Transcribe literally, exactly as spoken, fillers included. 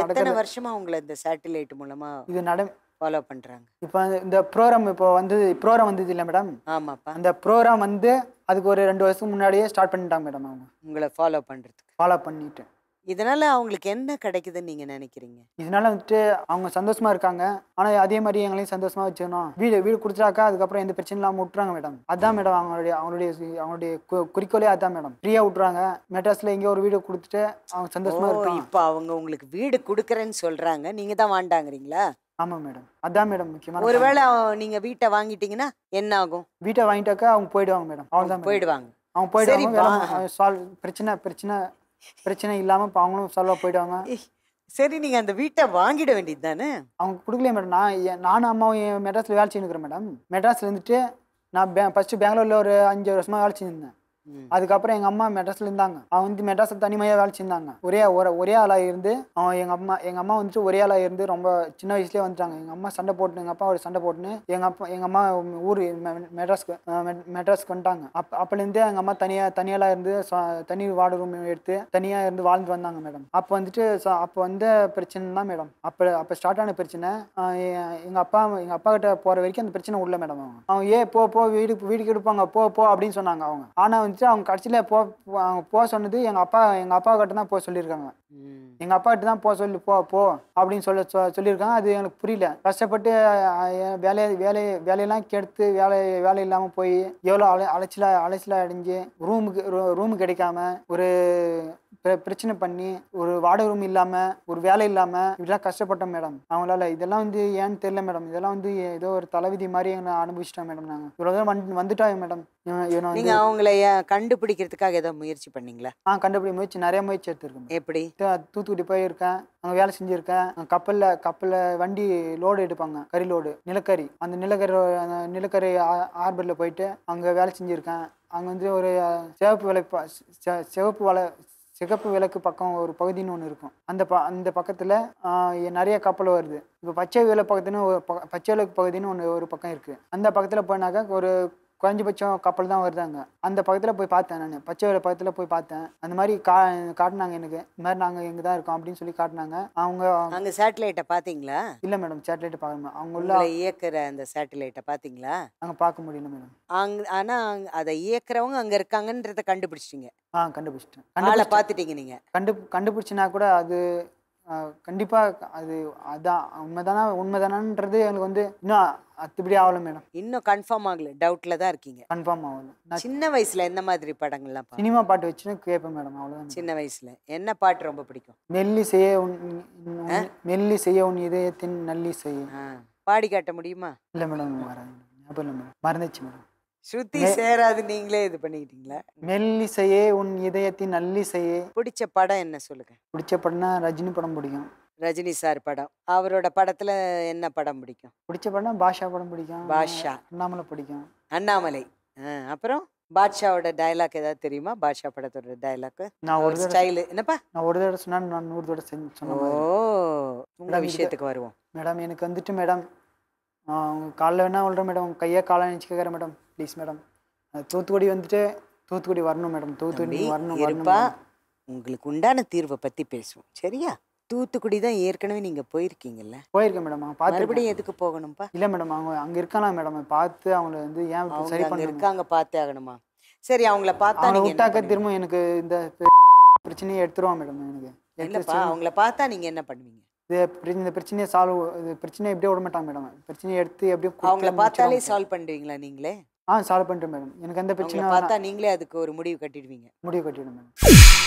எத்தனை வருஷமா உங்களை இந்த சேட்டலைட் மூலமா இது நட ஃபாலோ பண்றாங்க? இப்போ இந்த ப்ரோக்ராம் இப்போ வந்து ப்ரோக்ராம் வந்தது இல்லை மேடம். ஆமாப்பா. அந்த ப்ரோக்ராம் வந்து அதுக்கு ஒரு ரெண்டு வருஷம் முன்னாடியே ஸ்டார்ட் பண்ணிட்டாங்க மேடம். அவங்க உங்களை ஃபாலோ பண்றதுக்கு ஃபாலோ பண்ணிட்டு இதனால அவங்களுக்கு என்ன கிடைக்குதுன்னு நீங்க நினைக்கிறீங்க? இதனால வந்துட்டு அவங்க சந்தோஷமா இருக்காங்க. ஆனா அதே மாதிரி எங்களையும் சந்தோஷமா வச்சுக்கணும். வீடு வீடு கொடுத்தாக்கா அதுக்கப்புறம் எந்த பிரச்சனை இல்லாமல் விட்டுறாங்க மேடம். அதான் மேடம் அவங்களுடைய அவங்களுடைய அவங்களுடைய குறிக்கோளே அதான் மேடம். ஃப்ரீயா விட்டுறாங்க. மெட்ராஸ்ல எங்கேயோ ஒரு வீடு கொடுத்துட்டு அவங்க சந்தோஷமா இருக்காங்க. இப்போ அவங்க உங்களுக்கு வீடு கொடுக்குறேன்னு சொல்றாங்க, நீங்க தான் வாண்டாங்கிறீங்களா? ஆமா மேடம், அதான் மேடம் முக்கியமான. ஒருவேளை நீங்க வீட்டை வாங்கிட்டீங்கன்னா என்ன ஆகும்? வீட்டை வாங்கிட்டாக்கா அவங்க போயிடுவாங்க மேடம். அவ்வளவுதான் போயிடுவாங்க. அவங்க போயிடுவாங்க. சால்வ் பிரச்சனை பிரச்சனை பிரச்சனை இல்லாம இப்போ அவங்களும் சால்வா போயிடுவாங்க. சரி, நீங்க அந்த வீட்டை வாங்கிட வேண்டியது தானே? அவங்க கொடுக்கலையே மேடம். நான் நானும் அம்மாவும் மெட்ராஸ்ல வேலை செஞ்சுக்கிறேன் மேடம். மெட்ராஸ்ல இருந்துட்டு நான் பே ஃபர்ஸ்ட் பெங்களூர்ல ஒரு அஞ்சு வருஷமா வேலை செஞ்சிருந்தேன். அதுக்கப்புறம் எங்க அம்மா மெட்ராஸ்ல இருந்தாங்க. அவங்க வந்து மெட்ராஸ்ல தனிமையா வேலை செஞ்சாங்க. ஒரே ஒரே ஆளா இருந்து அவங்க எங்க அம்மா எங்க அம்மா வந்துட்டு ஒரே ஆளா இருந்து ரொம்ப சின்ன வயசுலயே வந்துட்டாங்க. எங்க அம்மா சண்டை போட்டு எங்க அப்பா ஒரு சண்டை போட்டுன்னு எங்க அப்பா எங்க அம்மா ஊர் மெட்ராஸ்க்கு மெட்ராஸ்க்கு வந்துட்டாங்க. அப் அப்பலேருந்தே எங்க அம்மா தனியா தனியாளா இருந்து தனி வாடகை ரூம் எடுத்து தனியா இருந்து வாழ்ந்து வந்தாங்க மேடம். அப்போ வந்துட்டு அப்போ வந்த பிரச்சனை தான் மேடம். அப்போ அப்போ ஸ்டார்ட் ஆன பிரச்சனை. எங்க அப்பா எங்க அப்பா கிட்ட போற வரைக்கும் அந்த பிரச்சனை உள்ள மேடம். அவங்க அவங்க ஏ போ போ வீடு வீட்டுக்கு எடுப்பாங்க போ போ அப்படின்னு சொன்னாங்க. அவங்க ஆனா அவங்க கடைசியில போ அவங்க போக சொன்னது எங்க அப்பா எங்க அப்பா கிட்ட தான் போக சொல்லியிருக்காங்க. எங்க அப்பா கிட்ட தான் போக சொல்லி போ போ அப்படின்னு சொல்ல சொல்லியிருக்காங்க. அது எனக்கு புரியல. கஷ்டப்பட்டு வேலையை வேலை வேலையெல்லாம் கெடுத்து வேலை வேலை இல்லாம போய் எவ்வளோ அலை அலைச்சலா அலைச்சலா அடைஞ்சு ரூமுக்கு ரூமு கிடைக்காம ஒரு பிரச்சனை பண்ணி ஒரு வாடகை ரூம் இல்லாம ஒரு வேலை இல்லாம இப்படிலாம் கஷ்டப்பட்டோம் மேடம். அவங்களால இதெல்லாம் வந்து ஏன்னு தெரியல மேடம். இதெல்லாம் வந்து ஏதோ ஒரு தலைவிதி மாதிரி எங்களை அனுபவிச்சிட்டோம் மேடம். நாங்க இவ்வளவு வந்து வந்துட்டோம் மேடம். நீங்க அவங்கள கண்டுபிடிக்கிறதுக்காக ஏதோ முயற்சி பண்ணீங்களா? ஆ கண்டுபிடி முயற்சி நிறைய முயற்சி எடுத்திருக்கேன். எப்படி? தூத்துக்குடி போயிருக்கேன், அங்கே வேலை செஞ்சுருக்கேன். கப்பலில் கப்பலில் வண்டி லோடு எடுப்பாங்க, கறி லோடு, நிலக்கரி. அந்த நிலக்கரி அந்த நிலக்கரி ஆர்பரில் போயிட்டு அங்கே வேலை செஞ்சுருக்கேன். அங்கே வந்து ஒரு சிவப்பு விலை சிவப்பு வலை சிகப்பு விளக்கு பக்கம் ஒரு பகுதின்னு ஒன்று இருக்கும். அந்த ப அந்த பக்கத்தில் நிறைய கப்பல் வருது. இப்போ பச்சை விலை பக்கத்துன்னு ஒரு ப பச்சை விளக்கு பகுதின்னு ஒன்று ஒரு பக்கம் இருக்குது. அந்த பக்கத்தில் போனாக்கா ஒரு குறைஞ்சபட்சம் கப்பல் தான் வருதாங்க. அந்த பக்கத்தில் போய் பார்த்தேன். நான் பச்சை விலை பக்கத்தில் போய் பார்த்தேன். அந்த மாதிரி கா காட்டினாங்க எனக்கு. இந்த மாதிரி நாங்கள் எங்கே தான் இருக்கோம் அப்படின்னு சொல்லி காட்டினாங்க. அவங்க அங்கே சேட்டலைட்டை பார்த்தீங்களா? இல்லை மேடம், சேட்டலைட்டை பார்க்கணும். அவங்க உள்ள இயக்குற அந்த சேட்டலைட்டை பார்த்தீங்களா? அங்கே பார்க்க முடியல மேடம். அங்கே ஆனால் அதை இயக்குறவங்க அங்கே இருக்காங்கன்றதை கண்டுபிடிச்சிட்டிங்க? ஆ கண்டுபிடிச்சிட்டேன். ஆளை பார்த்துட்டீங்க நீங்கள்? கண்டு கண்டுபிடிச்சினா கூட அது கண்டிப்பாக அது அதான் உண்மைதானா உண்மைதானான்றது எனக்கு வந்து இன்னும் அத்துப்படி ஆகலை மேடம். இன்னும் கன்ஃபார்ம் ஆகல, டவுட்ல தான் இருக்கீங்க? கன்ஃபார்ம் ஆகல. நான் சின்ன வயசுல எந்த மாதிரி படங்கள்லாம் சினிமா பாட்டு வச்சுன்னு கேட்பேன் மேடம், அவ்வளோதான். சின்ன வயசுல என்ன பாட்டு ரொம்ப பிடிக்கும்? மெல்லி செய்ய உன் மெல்லி செய்ய உன் இதயத்தின் நல்லி செய்ய. பாடி காட்ட முடியுமா? இல்லை மேடம், ஞாபகம் இல்லை மேடம், மறந்துச்சு மேடம். ஸ்ருதி சேராது, நீங்களே இது பண்ணிக்கிட்டீங்களா? மெல்லிசையே உன் இதயத்தின் நல்லிசையே. பிடிச்ச படம் என்ன சொல்லுங்க? பிடிச்ச படம்னா ரஜினி படம் பிடிக்கும். ரஜினி சார் படம். அவரோட படத்துல என்ன படம் பிடிக்கும்? பிடிச்ச படம் பாஷா படம் பிடிக்கும். பாஷா. அண்ணாமலை பிடிக்கும். அண்ணாமலை. அப்புறம் பாட்ஷாவோட டயலாக் ஏதாவது தெரியுமா? பாட்ஷா படத்தோட டயலாக் நான் ஒரு ஸ்டைல் என்னப்பா? நான் ஒரு தடவை சொன்னா நான் நூறு தடவை சொன்னேன். ஓ, உங்க விஷயத்துக்கு வருவோம் மேடம். எனக்கு வந்துட்டு மேடம் காலைல வேணா விழுறேன் மேடம், கையை காலை நினச்சி கேட்குறேன் மேடம், ப்ளீஸ் மேடம். தூத்துக்குடி வந்துட்டு தூத்துக்குடி வரணும் மேடம். தூத்துக்குடி வரணும் இருப்பா. உங்களுக்கு உண்டான தீர்வை பற்றி பேசுவோம், சரியா? தூத்துக்குடி தான் ஏற்கனவே நீங்கள் போயிருக்கீங்கல்ல? போயிருக்கேன் மேடம். அவங்க பார்த்து மறுபடியும் எதுக்கு போகணும்ப்பா? இல்லை மேடம், அவங்க அங்கே இருக்கலாம் மேடம். பார்த்து அவங்கள வந்து ஏன் சரி பண்ண இருக்காங்க பார்த்தே ஆகணுமா? சரி, அவங்கள பார்த்தா அவங்க விட்டாக்க திரும்ப எனக்கு இந்த பிரச்சனையை எடுத்துருவான் மேடம். எனக்கு இல்லைப்பா, அவங்கள பார்த்தா நீங்கள் என்ன பண்ணுவீங்க? இந்த பிரச்சனையை சால்வ் இது பிரச்சனையை எப்படியே விட மாட்டாங்க மேடம். பிரச்சனையை எடுத்து எப்படியே அவங்கள பார்த்தாலே சால்வ் பண்ணுவீங்களா நீங்களே? ஆ சால்வ் பண்ணிட்டேன் மேடம். எனக்கு அந்த பிரச்சனை பார்த்தா நீங்களே அதுக்கு ஒரு முடிவு கட்டிடுவீங்க? முடிவு கட்டிடுவேன் மேடம்.